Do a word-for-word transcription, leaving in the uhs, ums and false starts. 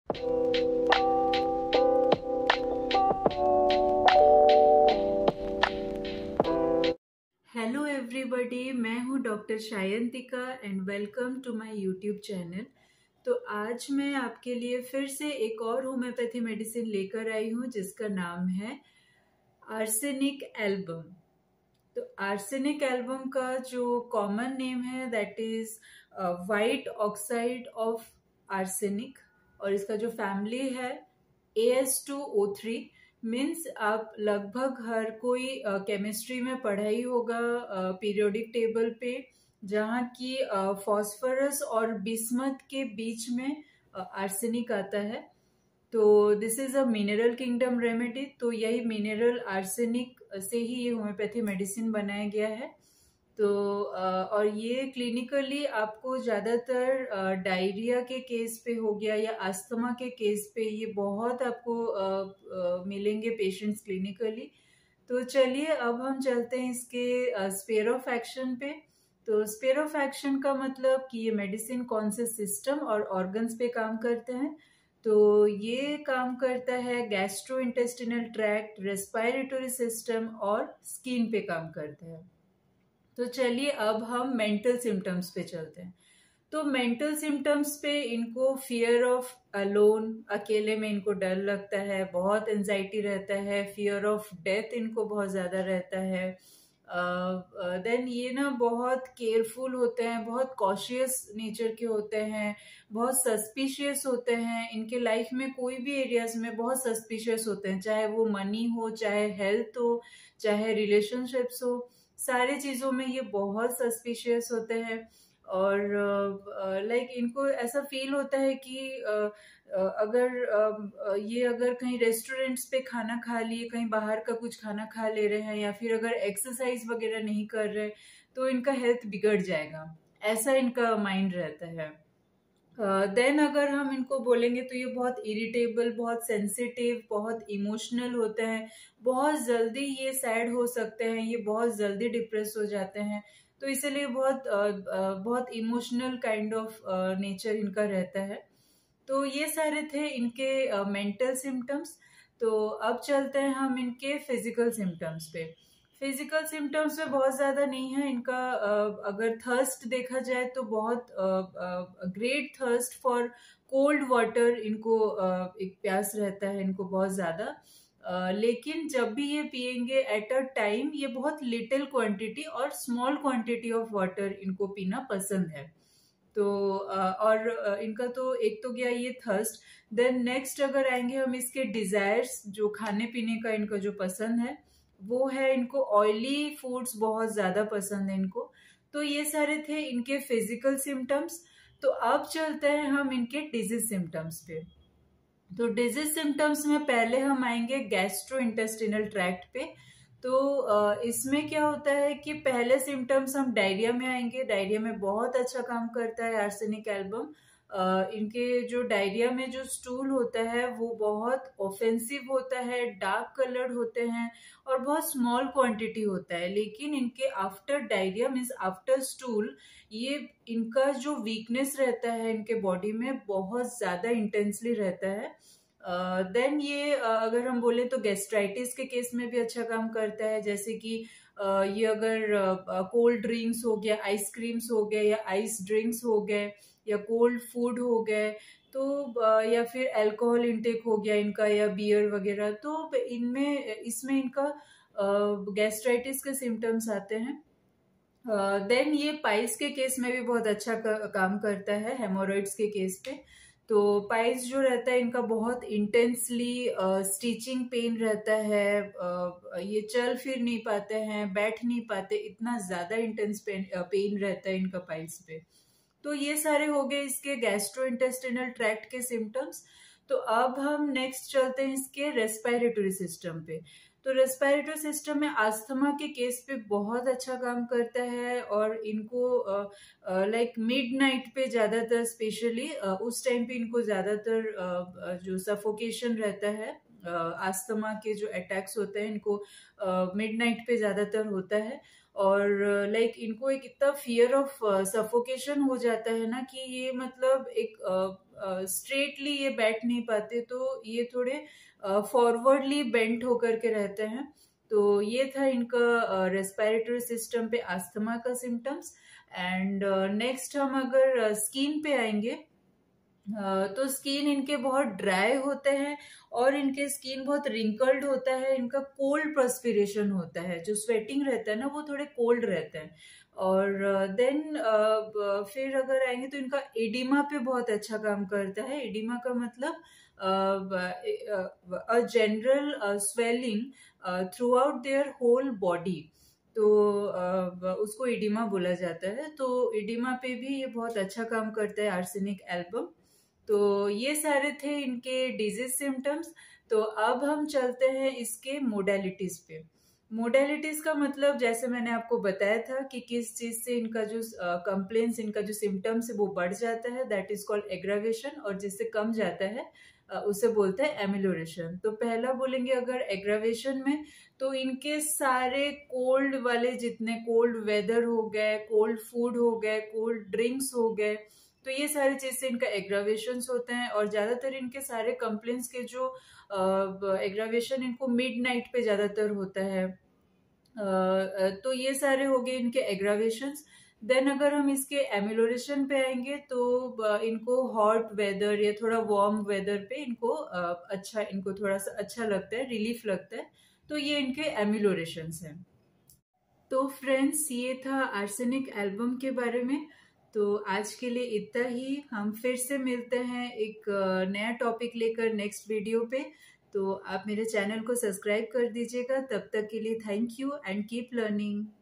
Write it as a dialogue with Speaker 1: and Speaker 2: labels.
Speaker 1: Hello everybody, मैं हूँ doctor Shayantika and welcome to my YouTube channel. तो आज मैं आपके लिए फिर से एक और होम्योपैथी मेडिसिन लेकर आई हूँ जिसका नाम है आर्सेनिक एल्बम। तो आर्सेनिक एल्बम का जो कॉमन नेम है that is white oxide of arsenic, और इसका जो फैमिली है A S two O three. Means आप लगभग हर कोई केमिस्ट्री uh, में पढ़ा ही होगा पीरियोडिक टेबल पे, जहाँ की फॉस्फोरस और बिस्मथ के बीच में आर्सेनिक आता है। तो this is a mineral kingdom remedy. तो यही मिनरल आर्सेनिक से ही ये होम्योपैथी मेडिसिन बनाया गया है। तो और ये क्लिनिकली आपको ज़्यादातर डायरिया के केस पे हो गया या अस्थमा के केस पे ये बहुत आपको आ, आ, मिलेंगे पेशेंट्स क्लिनिकली। तो चलिए अब हम चलते हैं इसके स्पेयर ऑफ एक्शन पे। तो स्पेयर ऑफ एक्शन का मतलब कि ये मेडिसिन कौन से सिस्टम और ऑर्गन्स पे काम करते हैं। तो ये काम करता है gastro intestinal tract, respiratory system और स्किन पे काम करता है। तो चलिए अब हम मेंटल सिम्टम्स पे चलते हैं। तो मेंटल सिम्टम्स पे इनको फियर ऑफ अलोन, अकेले में इनको डर लगता है, बहुत एंजाइटी रहता है, फियर ऑफ डेथ इनको बहुत ज्यादा रहता है। देन uh, uh, ये ना बहुत केयरफुल होते हैं, बहुत कॉशियस नेचर के होते हैं, बहुत सस्पिशियस होते हैं। इनके लाइफ में कोई भी एरियाज में बहुत सस्पिशियस होते हैं, चाहे वो मनी हो, चाहे हेल्थ हो, चाहे रिलेशनशिप्स हो, सारी चीजों में ये बहुत सस्पिशियस होते हैं। और लाइक uh, uh, इनको ऐसा फील होता है कि uh, uh, अगर uh, ये अगर कहीं रेस्टोरेंट्स पे खाना खा लिए, कहीं बाहर का कुछ खाना खा ले रहे हैं, या फिर अगर एक्सरसाइज वगैरह नहीं कर रहे तो इनका हेल्थ बिगड़ जाएगा, ऐसा इनका माइंड रहता है। देन uh, अगर हम इनको बोलेंगे तो ये बहुत इरिटेबल, बहुत सेंसिटिव, बहुत इमोशनल होते हैं, बहुत जल्दी ये सैड हो सकते हैं, ये बहुत जल्दी डिप्रेस हो जाते हैं। तो इसीलिए बहुत uh, बहुत इमोशनल काइंड ऑफ नेचर इनका रहता है। तो ये सारे थे इनके मेंटल uh, सिम्टम्स। तो अब चलते हैं हम इनके फिजिकल सिम्टम्स पे। फिजिकल सिम्टम्स में बहुत ज्यादा नहीं है इनका। अगर थर्स्ट देखा जाए तो बहुत great thirst for cold water, इनको एक प्यास रहता है इनको बहुत ज्यादा। Uh, लेकिन जब भी ये पियेंगे एट अ टाइम, ये बहुत लिटिल क्वांटिटी और स्मॉल क्वांटिटी ऑफ वाटर इनको पीना पसंद है। तो uh, और uh, इनका तो एक तो गया ये थर्स्ट। देन नेक्स्ट अगर आएंगे हम इसके डिजायर्स, जो खाने पीने का इनका जो पसंद है वो है, इनको ऑयली फूड्स बहुत ज्यादा पसंद है इनको। तो ये सारे थे इनके फिजिकल सिम्टम्स। तो अब चलते हैं हम इनके डिजीज सिम्टम्स पे। तो डिजीज सिम्टम्स में पहले हम आएंगे गैस्ट्रो इंटेस्टिनल ट्रैक्ट पे। तो इसमें क्या होता है कि पहले सिम्टम्स हम डायरिया में आएंगे। डायरिया में बहुत अच्छा काम करता है आर्सेनिक एल्बम। Uh, इनके जो डायरिया में जो स्टूल होता है वो बहुत ऑफेंसिव होता है, डार्क कलर्ड होते हैं और बहुत स्मॉल क्वांटिटी होता है। लेकिन इनके after diarrhoea means after stool, ये इनका जो वीकनेस रहता है इनके बॉडी में बहुत ज्यादा इंटेंसली रहता है। देन uh, ये uh, अगर हम बोले तो गैस्ट्राइटिस के केस में भी अच्छा काम करता है। जैसे कि uh, ये अगर कोल्ड uh, ड्रिंक्स हो गया, आइसक्रीम्स हो गए या आइस ड्रिंक्स हो गए या कोल्ड फूड हो गए, तो या फिर अल्कोहल इंटेक हो गया इनका या बियर वगैरह, तो इनमें इसमें इनका गैस्ट्राइटिस के सिम्टम्स आते हैं। देन uh, ये पाइल्स के केस में भी बहुत अच्छा काम करता है, हेमोरॉइड्स के केस पे। तो पाइल्स जो रहता है इनका बहुत इंटेंसली स्टिचिंग पेन रहता है। uh, ये चल फिर नहीं पाते हैं, बैठ नहीं पाते, इतना ज्यादा इंटेंस पेन पेन रहता है इनका पाइल्स पे। तो ये सारे हो गए इसके गैस्ट्रो इंटेस्टिनल ट्रैक्ट के सिम्टम्स। तो अब हम नेक्स्ट चलते हैं इसके रेस्पिरेटरी सिस्टम पे। तो रेस्पिरेटरी सिस्टम में अस्थमा के केस पे बहुत अच्छा काम करता है, और इनको लाइक मिड नाइट पे ज्यादातर, स्पेशली उस टाइम पे इनको ज्यादातर uh, जो सफोकेशन रहता है, अस्थमा के जो अटैक्स होते हैं इनको मिड नाइट पे ज्यादातर होता है। और लाइक like, इनको एक इतना फियर ऑफ सफोकेशन हो जाता है ना कि ये मतलब एक स्ट्रेटली uh, uh, ये बैठ नहीं पाते, तो ये थोड़े फॉरवर्डली uh, बेंट होकर के रहते हैं। तो ये था इनका रेस्पिरेटरी सिस्टम पे अस्थमा का सिम्टम्स। एंड नेक्स्ट हम अगर स्किन uh, पे आएंगे, Uh, तो स्किन इनके बहुत ड्राई होते हैं और इनके स्किन बहुत रिंकल्ड होता है, इनका कोल्ड पर्सपिरेशन होता है, जो स्वेटिंग रहता है ना वो थोड़े कोल्ड रहते हैं। और देन uh, uh, फिर अगर आएंगे तो इनका एडिमा पे बहुत अच्छा काम करता है। एडिमा का मतलब a general swelling throughout their whole body, तो uh, उसको एडिमा बोला जाता है। तो एडिमा पे भी ये बहुत अच्छा काम करता है आर्सेनिक एल्बम। तो ये सारे थे इनके डिजीज सिम्टम्स। तो अब हम चलते हैं इसके मोडेलिटीज पे। मोडेलिटीज का मतलब जैसे मैंने आपको बताया था कि किस चीज से इनका जो कंप्लेंट्स uh, इनका जो सिम्टम्स है वो बढ़ जाता है, दैट इज कॉल्ड एग्रावेशन, और जिससे कम जाता है uh, उसे बोलते हैं एमिलोरेशन। तो पहला बोलेंगे अगर एग्रावेशन में, तो इनके सारे कोल्ड वाले जितने कोल्ड वेदर हो गए, कोल्ड फूड हो गए, कोल्ड ड्रिंक्स हो गए, तो ये सारी चीज से इनका एग्रावेशन होते हैं। और ज्यादातर इनके सारे कंप्लेंट्स के जो एग्रावेशन इनको मिड नाइट पे ज्यादातर होता है। uh, तो ये सारे हो गए इनके एग्रावेशन। देन अगर हम इसके एमिलोरेशन पे आएंगे, तो uh, इनको हॉट वेदर या थोड़ा वार्म वेदर पे इनको uh, अच्छा इनको थोड़ा सा अच्छा लगता है, रिलीफ लगता है, तो ये इनके एमिलोरेशन हैं। तो फ्रेंड्स, ये था आर्सेनिक एल्बम के बारे में। तो आज के लिए इतना ही। हम फिर से मिलते हैं एक नया टॉपिक लेकर नेक्स्ट वीडियो पे। तो आप मेरे चैनल को सब्सक्राइब कर दीजिएगा। तब तक के लिए thank you and keep learning.